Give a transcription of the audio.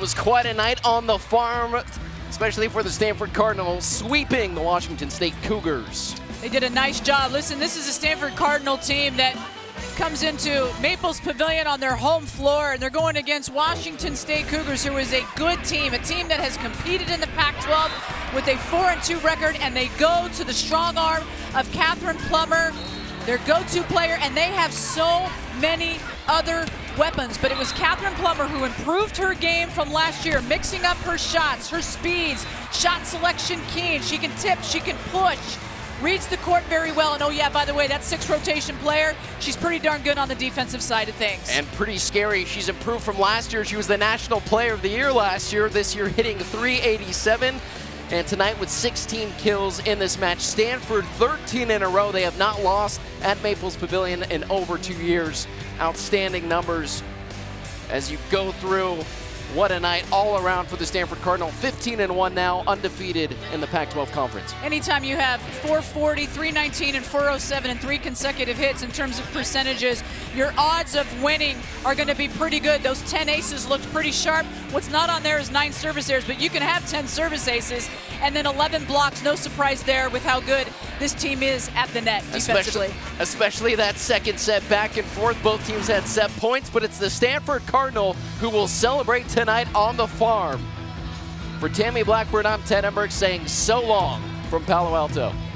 was quite a night on the farm, especially for the Stanford Cardinals, sweeping the Washington State Cougars. They did a nice job. Listen, this is a Stanford Cardinal team that comes into Maples Pavilion on their home floor, and they're going against Washington State Cougars, who is a good team, a team that has competed in the Pac-12 with a 4-2 record, and they go to the strong arm of Catherine Plummer, their go-to player, and they have so many other weapons, but it was Catherine Plummer who improved her game from last year, mixing up her shots, her speeds, shot selection keen. She can tip, she can push, reads the court very well, and oh yeah, by the way, that 6th rotation player, she's pretty darn good on the defensive side of things. And pretty scary. She's improved from last year. She was the National Player of the Year last year. This year hitting .387. And tonight with 16 kills in this match. Stanford 13 in a row. They have not lost at Maples Pavilion in over 2 years. Outstanding numbers as you go through. What a night all around for the Stanford Cardinal. 15-1 now, undefeated in the Pac-12 Conference. Anytime you have 440, 319, and 407 and 3 consecutive hits in terms of percentages, your odds of winning are going to be pretty good. Those 10 aces looked pretty sharp. What's not on there is 9 service errors, but you can have 10 service aces and then 11 blocks. No surprise there with how good this team is at the net defensively. Especially that second set back and forth. Both teams had set points, but it's the Stanford Cardinal who will celebrate tonight on the farm. For Tammy Blackburn, I'm Ted Emberg saying so long from Palo Alto.